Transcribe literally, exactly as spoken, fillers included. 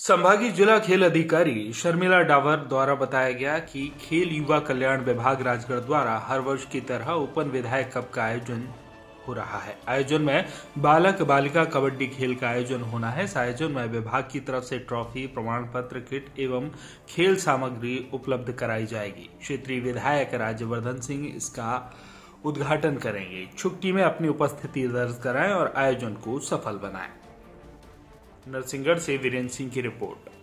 संभागीय जिला खेल अधिकारी शर्मिला डावर द्वारा बताया गया कि खेल युवा कल्याण विभाग राजगढ़ द्वारा हर वर्ष की तरह ओपन विधायक कप का आयोजन हो रहा है। आयोजन में बालक बालिका कबड्डी खेल का आयोजन होना है। इस आयोजन में विभाग की तरफ से ट्रॉफी, प्रमाण पत्र, किट एवं खेल सामग्री उपलब्ध कराई जाएगी। क्षेत्रीय विधायक राज्यवर्धन सिंह इसका उद्घाटन करेंगे। इच्छुक टीमें अपनी उपस्थिति दर्ज कराएं और आयोजन को सफल बनाएं। नरसिंहगढ़ से वीरेंद्र सिंह की रिपोर्ट।